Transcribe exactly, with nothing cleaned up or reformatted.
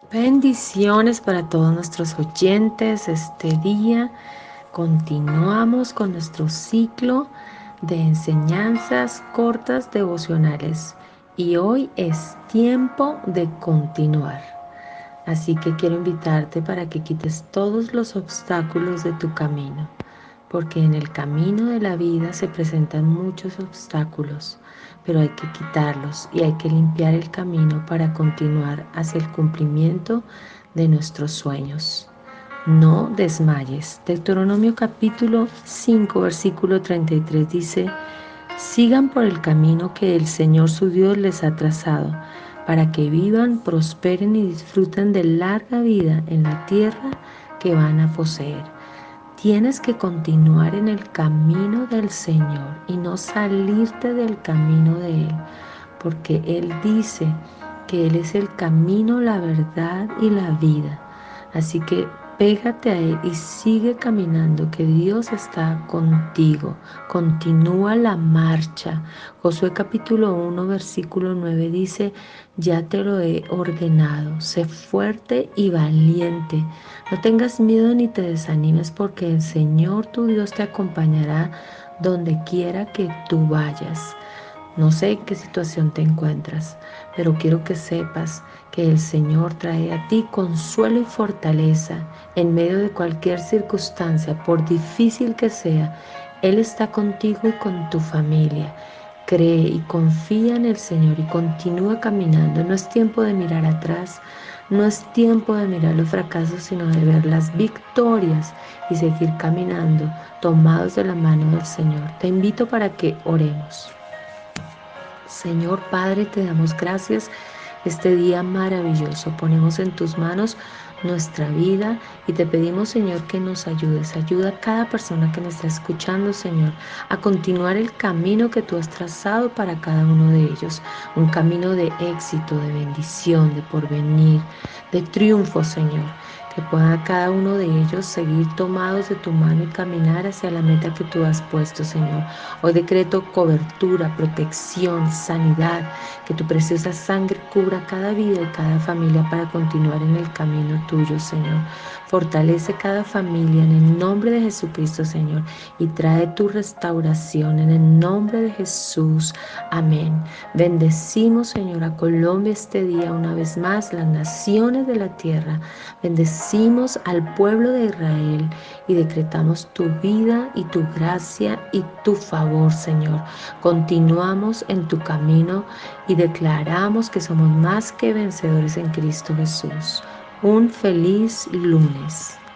Bendiciones para todos nuestros oyentes. Este día continuamos con nuestro ciclo de enseñanzas cortas devocionales y hoy es tiempo de continuar. Así que quiero invitarte para que quites todos los obstáculos de tu camino, porque en el camino de la vida se presentan muchos obstáculos, pero hay que quitarlos y hay que limpiar el camino para continuar hacia el cumplimiento de nuestros sueños. No desmayes. Deuteronomio capítulo cinco, versículo treinta y tres dice: sigan por el camino que el Señor su Dios les ha trazado, para que vivan, prosperen y disfruten de larga vida en la tierra que van a poseer. Tienes que continuar en el camino del Señor y no salirte del camino de Él, porque Él dice que Él es el camino, la verdad y la vida. Así que pégate a Él y sigue caminando, que Dios está contigo. Continúa la marcha. Josué capítulo uno, versículo nueve dice: ya te lo he ordenado, sé fuerte y valiente. No tengas miedo ni te desanimes, porque el Señor tu Dios te acompañará donde quiera que tú vayas. No sé en qué situación te encuentras, pero quiero que sepas que el Señor trae a ti consuelo y fortaleza en medio de cualquier circunstancia, por difícil que sea. Él está contigo y con tu familia. Cree y confía en el Señor y continúa caminando. No es tiempo de mirar atrás, no es tiempo de mirar los fracasos, sino de ver las victorias y seguir caminando tomados de la mano del Señor. Te invito para que oremos. Señor Padre, te damos gracias este día maravilloso. Ponemos en tus manos nuestra vida y te pedimos, Señor, que nos ayudes. Ayuda a cada persona que nos está escuchando, Señor, a continuar el camino que tú has trazado para cada uno de ellos. Un camino de éxito, de bendición, de porvenir, de triunfo, Señor. Que pueda cada uno de ellos seguir tomados de tu mano y caminar hacia la meta que tú has puesto, Señor. Hoy decreto cobertura, protección, sanidad, que tu preciosa sangre cubra cada vida y cada familia para continuar en el camino tuyo, Señor. Fortalece cada familia en el nombre de Jesucristo, Señor, y trae tu restauración en el nombre de Jesús. Amén. Bendecimos, Señor, a Colombia este día una vez más, las naciones de la tierra. Bendecimos al pueblo de Israel y decretamos tu vida y tu gracia y tu favor, Señor. Continuamos en tu camino y declaramos que somos más que vencedores en Cristo Jesús. Un feliz lunes.